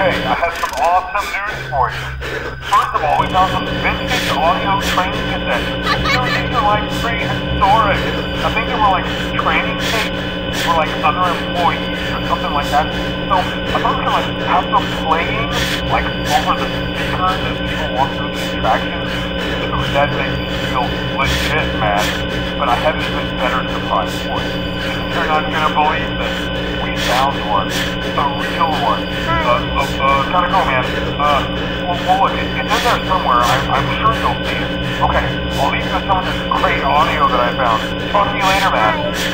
Okay, I have some awesome news for you. First of all, we found some vintage audio training cassettes. These are like prehistoric. I think they were like training tapes for like other employees or something like that. So I thought we could like have them playing like over the speakers as people walk through the attractions. That makes me feel legit mad. But I have an even better surprise for you. You're not gonna believe this. We found one. A real one. Gotta go, man. Well, look, it's in there somewhere. I'm sure you'll see it. Okay, I'll leave you with some of this great audio that I found. Talk to you later, man.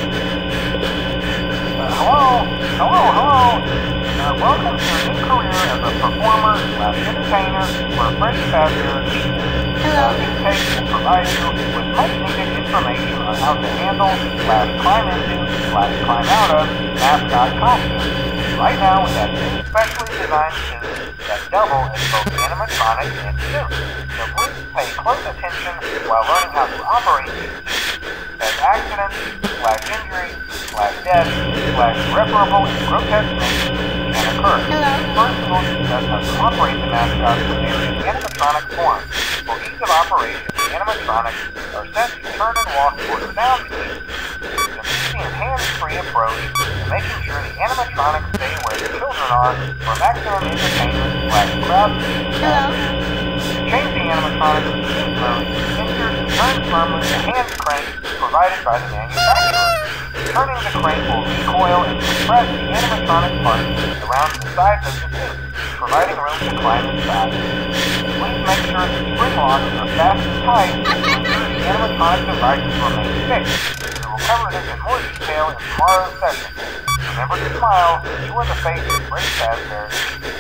Hello. Welcome to your new career as a performer / entertainer for Freddy Fazbear's Show. These tapes will provide you with much needed information on how to handle / climb into / climb out of mascot costumes. Right now, we have two specially designed suits that double as both animatronic and suit. So please pay close attention while learning how to operate these suits, as accidents / injuries / death / irreparable and grotesque things can occur. First, we will discuss how to operate the mascots when they are in animatronic form. For ease of operation, the animatronics are set to turn and walk toward the sound stage. An easy and hands-free approach to making sure the animatronics stay where the children are for maximum entertainment / crowd pleasing. Change the animatronics to suit mode, insert and turn firmly the hand crank provided by the manufacturer. Turning the crank will recoil and compress the animatronic parts around the sides of the suit, providing room to climb inside. Please make sure the spring locks are fast and tight to ensure the animatronic devices remain fixed. We will cover this in more detail in tomorrow's session. Remember to smile, you are the face of Freddy Fazbear's Show.